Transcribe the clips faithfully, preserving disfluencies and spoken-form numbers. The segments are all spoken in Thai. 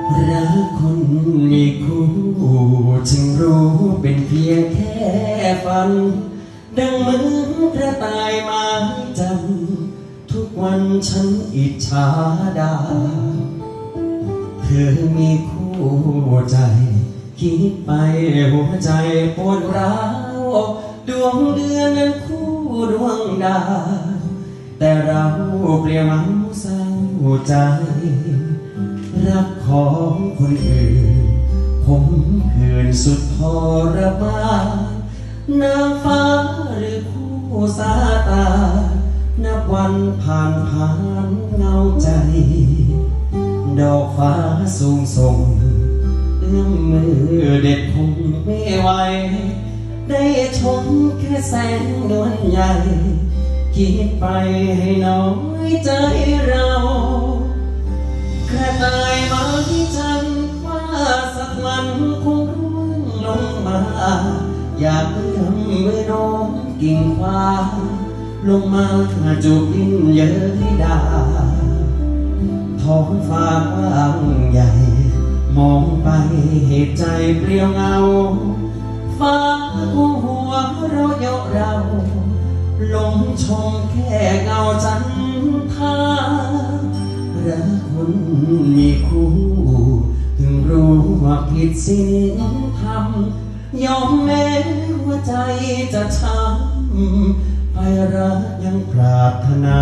รักคนมีคู่จึงรู้เป็นเพียงแค่ฝันดังเหมือนกระต่ายไม้จันทุกวันฉันอิจฉาดาเธอมีคู่ใจคิดไปหัวใจปวดร้าวดวงเดือนนั้นคู่ดวงดาวแต่เราเปลี่ยวเหงาเศร้าใจรักของคนอื่นผมคืนสุดทรมานนางฟ้าหรือคู่สาตานับวันผ่านผ่านเงาใจดอกฟ้าสูงส่งเอื้อมมือเด็ดคงไม่ไหวได้ชมแค่แสงนวลใหญ่คิดไปให้น้อยใจเรากระต่ายมาที่จันว่าสักวันคงร่วงลงมาอยากเอื้อมมือน้องกิ่งฟ้าลงมาจูบดินเย้ยดาท้องฟ้ากว้างใหญ่มองไปเหตุใจเปลี่ยวเงาฟ้าคู่หัวเราเยาะเราลงชมแค่เงาจันทรารักคนมีคู่ถึงรู้ว่าผิดศีลธรรมยอมแม้หัวใจจะช้ำไปรักยังปรารถนา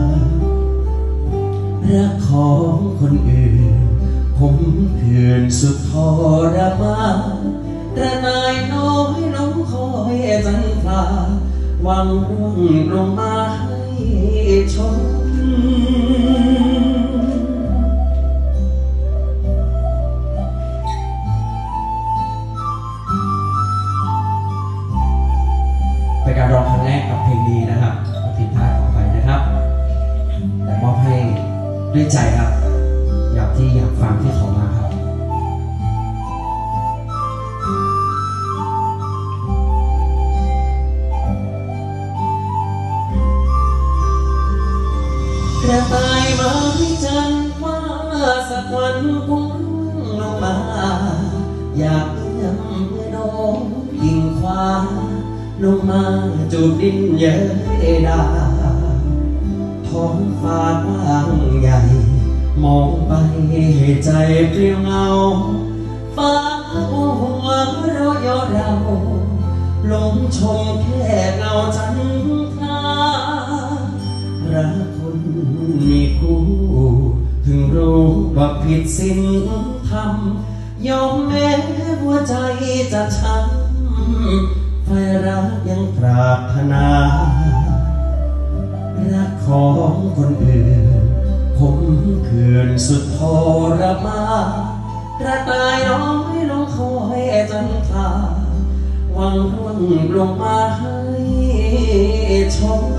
รักของคนอื่นผมคืนสุดทรมานแต่นายน้อยน้องคอยจันทราหวังร่วงลงมาให้ชมเป็นการร้องครั้งแรกกับเพลงนี้นะครับผิดพลาดขออภัยนะครับแต่มอบให้ด้วยใจครับอยากที่อยากฟังที่เขามาครับกระต่ายมาที่จันว่าสักวันคงร่วงลงมาอยากเอื้อมมือน้องกิ่งฟ้าลงมาจูบดินเย้ยดาท้องฟ้ากว้างใหญ่มองไปให้ใจเปลี่ยวเงาฟ้าหัวเราเยาะเราลงชมแค่เงาจันทรารักคนมีคู่ถึงรู้ว่าผิดศีลธรรมยอมแม้หัวใจจะช้ำไฟรักยังปรารถนารักของคนอื่นผมคืนสุดทรมานกระต่ายน้อยลงคอยจันทราหวังร่วงลงมาให้ชม